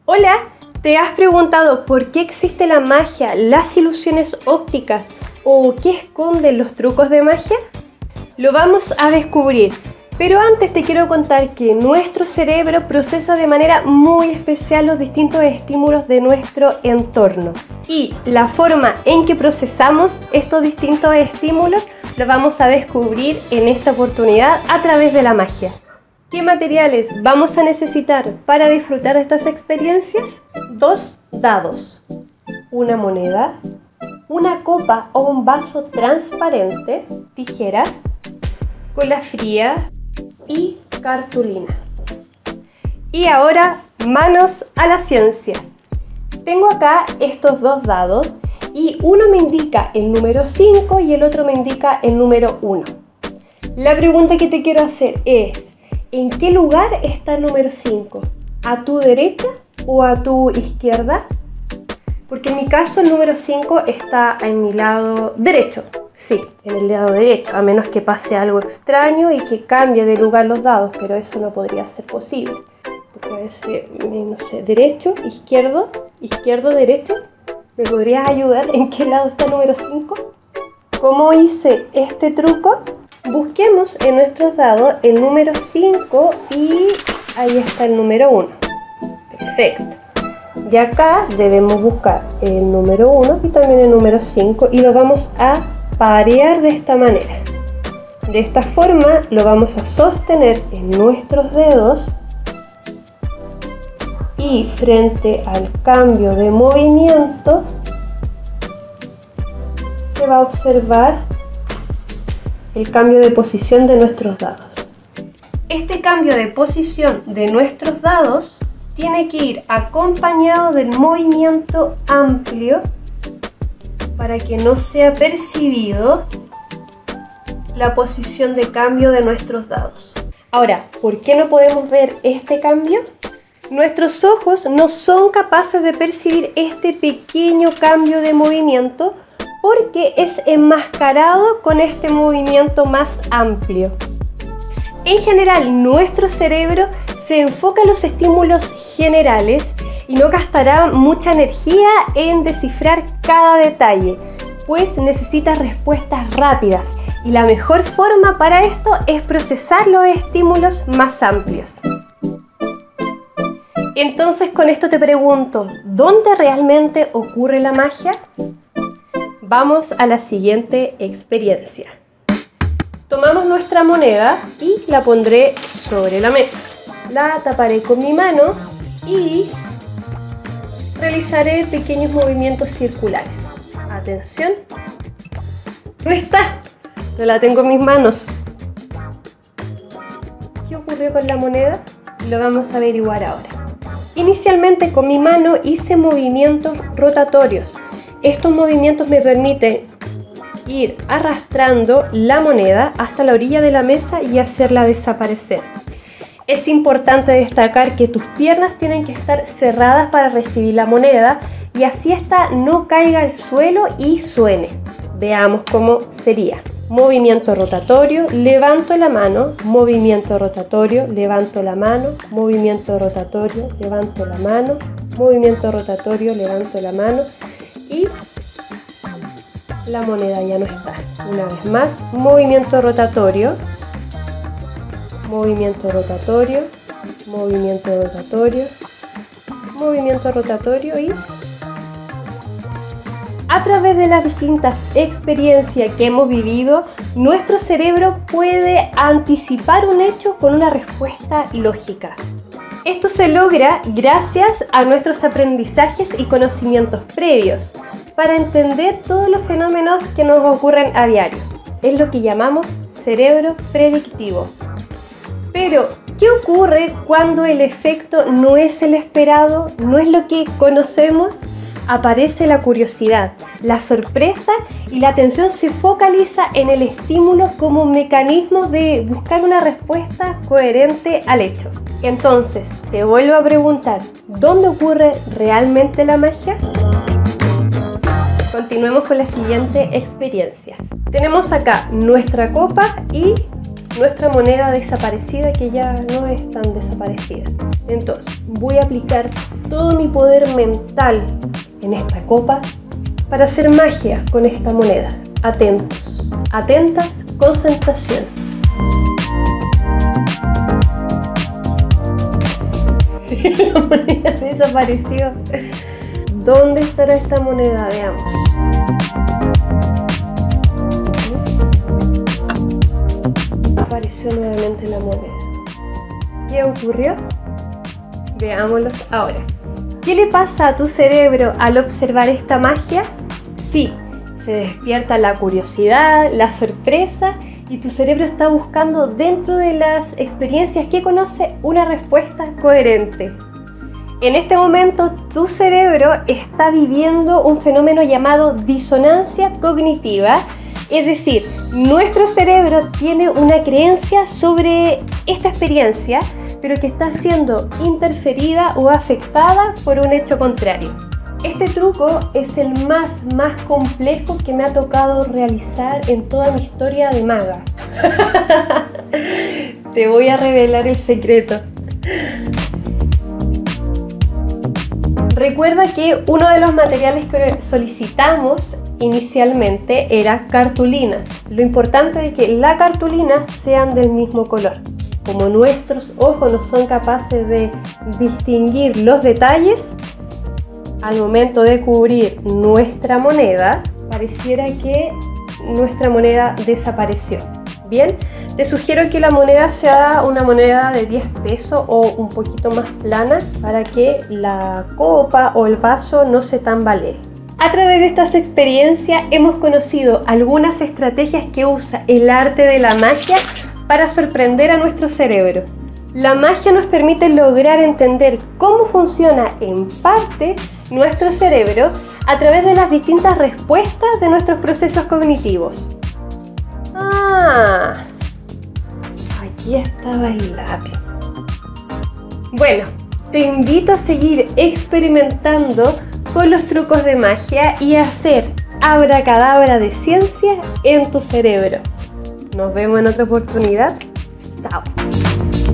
Hola, ¿te has preguntado por qué existe la magia, las ilusiones ópticas o qué esconden los trucos de magia? Lo vamos a descubrir, pero antes te quiero contar que nuestro cerebro procesa de manera muy especial los distintos estímulos de nuestro entorno. Y la forma en que procesamos estos distintos estímulos lo vamos a descubrir en esta oportunidad a través de la magia. ¿Qué materiales vamos a necesitar para disfrutar de estas experiencias? 2 dados, una moneda, una copa o un vaso transparente, tijeras, cola fría y cartulina. Y ahora, manos a la ciencia. Tengo acá estos 2 dados y uno me indica el número 5 y el otro me indica el número 1. La pregunta que te quiero hacer es: ¿en qué lugar está el número 5? ¿A tu derecha o a tu izquierda? Porque en mi caso el número 5 está en mi lado derecho. Sí, en el lado derecho, a menos que pase algo extraño y que cambie de lugar los dados, pero eso no podría ser posible. Porque a veces, no sé, derecho, izquierdo, izquierdo, derecho. ¿Me podrías ayudar en qué lado está el número 5? ¿Cómo hice este truco? Busquemos en nuestros dados el número 5 y ahí está el número 1. Perfecto. Y acá debemos buscar el número 1 y también el número 5 y lo vamos a parear de esta manera. De esta forma lo vamos a sostener en nuestros dedos y frente al cambio de movimiento se va a observar el cambio de posición de nuestros dados. Este cambio de posición de nuestros dados tiene que ir acompañado del movimiento amplio para que no sea percibido la posición de cambio de nuestros dados. Ahora, ¿por qué no podemos ver este cambio? Nuestros ojos no son capaces de percibir este pequeño cambio de movimiento porque es enmascarado con este movimiento más amplio. En general, nuestro cerebro se enfoca en los estímulos generales y no gastará mucha energía en descifrar cada detalle, pues necesita respuestas rápidas y la mejor forma para esto es procesar los estímulos más amplios. Entonces, con esto te pregunto, ¿dónde realmente ocurre la magia? Vamos a la siguiente experiencia. Tomamos nuestra moneda y la pondré sobre la mesa. La taparé con mi mano y realizaré pequeños movimientos circulares. Atención. No está. No la tengo en mis manos. ¿Qué ocurrió con la moneda? Lo vamos a averiguar ahora. Inicialmente con mi mano hice movimientos rotatorios. Estos movimientos me permiten ir arrastrando la moneda hasta la orilla de la mesa y hacerla desaparecer. Es importante destacar que tus piernas tienen que estar cerradas para recibir la moneda y así esta no caiga al suelo y suene. Veamos cómo sería. Movimiento rotatorio, levanto la mano, movimiento rotatorio, levanto la mano, movimiento rotatorio, levanto la mano, movimiento rotatorio, levanto la mano. Y la moneda ya no está. Una vez más, movimiento rotatorio, movimiento rotatorio, movimiento rotatorio, movimiento rotatorio y a través de las distintas experiencias que hemos vivido, nuestro cerebro puede anticipar un hecho con una respuesta lógica. Esto se logra gracias a nuestros aprendizajes y conocimientos previos para entender todos los fenómenos que nos ocurren a diario. Es lo que llamamos cerebro predictivo. Pero, ¿qué ocurre cuando el efecto no es el esperado, no es lo que conocemos? Aparece la curiosidad, la sorpresa y la atención se focaliza en el estímulo como un mecanismo de buscar una respuesta coherente al hecho. Entonces, te vuelvo a preguntar, ¿dónde ocurre realmente la magia? Continuemos con la siguiente experiencia. Tenemos acá nuestra copa y nuestra moneda desaparecida, que ya no es tan desaparecida. Entonces voy a aplicar todo mi poder mental en esta copa para hacer magia con esta moneda. Atentos, atentas, concentración. La moneda desapareció. ¿Dónde estará esta moneda? Veamos. Apareció nuevamente la moneda. ¿Qué ocurrió? Veámoslo ahora. ¿Qué le pasa a tu cerebro al observar esta magia? Sí, se despierta la curiosidad, la sorpresa, y tu cerebro está buscando dentro de las experiencias que conoce una respuesta coherente. En este momento tu cerebro está viviendo un fenómeno llamado disonancia cognitiva, es decir, nuestro cerebro tiene una creencia sobre esta experiencia, pero que está siendo interferida o afectada por un hecho contrario. Este truco es el más complejo que me ha tocado realizar en toda mi historia de maga. Te voy a revelar el secreto. Recuerda que uno de los materiales que solicitamos inicialmente era cartulina. Lo importante es que la cartulina sean del mismo color. Como nuestros ojos no son capaces de distinguir los detalles, al momento de cubrir nuestra moneda, pareciera que nuestra moneda desapareció. Bien, te sugiero que la moneda sea una moneda de 10 pesos o un poquito más plana para que la copa o el vaso no se tambalee. A través de estas experiencias hemos conocido algunas estrategias que usa el arte de la magia para sorprender a nuestro cerebro. La magia nos permite lograr entender cómo funciona en parte nuestro cerebro a través de las distintas respuestas de nuestros procesos cognitivos. Aquí estaba el lápiz. Bueno, te invito a seguir experimentando con los trucos de magia y a hacer abracadabra de ciencia en tu cerebro. Nos vemos en otra oportunidad. Chao.